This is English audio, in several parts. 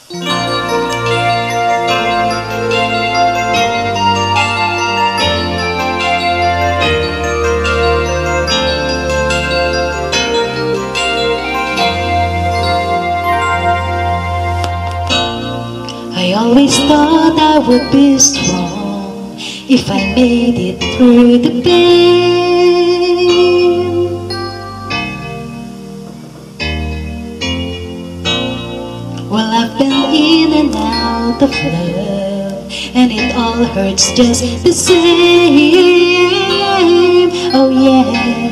I always thought I would be strong if I made it through the pain. Well, I've been in and out of love, and it all hurts just the same. Oh yeah,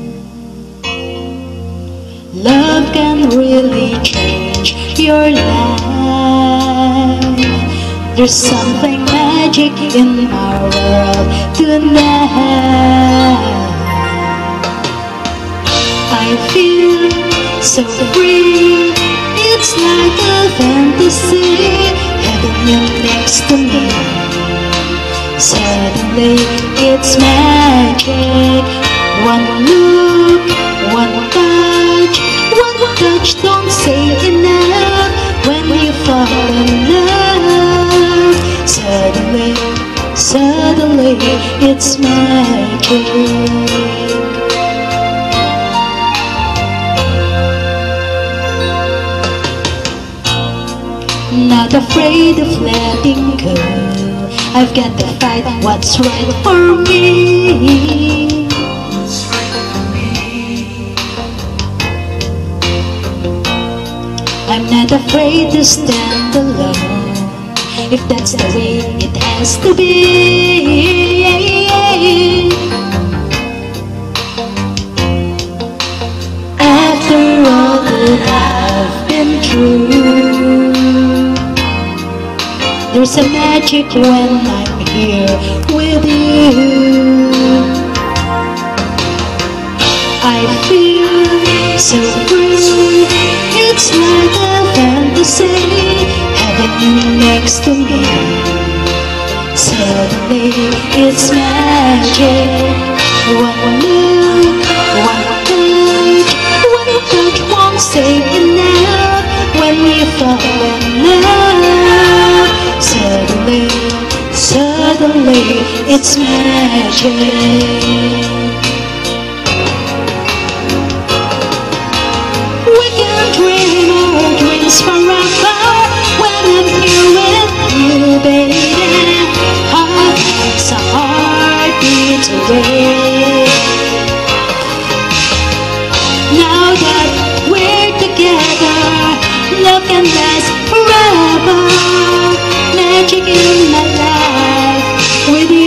love can really change your life. There's something magic in our world tonight. I feel so free, it's like a fantasy, having you next to me. Suddenly it's magic. One look, one touch, don't say enough when you fall in love. Suddenly it's magic. Not afraid of letting go, I've got to fight what's right for me. I'm not afraid to stand alone, if that's the way it has to be. After all that I've been through, there's a magic when I'm here with you. I feel so free, it's like a fantasy, having you next to me. Suddenly it's magic. One look, one touch won't say enough when we fall in love. Suddenly it's magic. We can dream our dreams forever when I'm here with you, baby. Heart's a heartbeat away. Now that we're together, love can last forever. Magic in my life with you.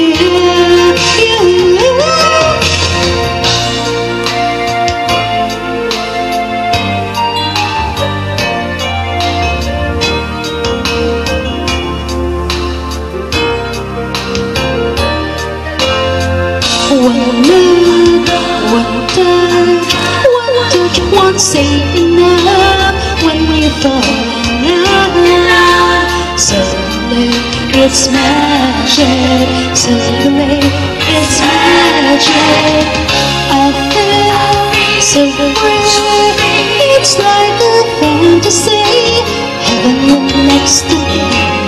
One look, one touch, won't say enough when we fall in love. Suddenly it's magic. Suddenly it's magic. I feel so free, it's like a fantasy, having you next to me.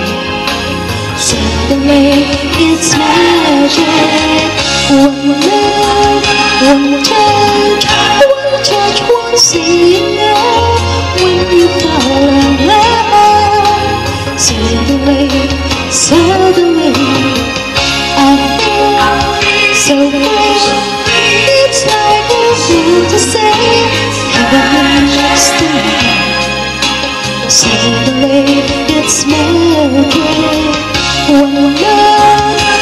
Suddenly it's magic. One look, one touch, won't say enough when you fall in love. Suddenly I feel so free, it's like a fantasy, having you next to me. Suddenly it's magic. One look,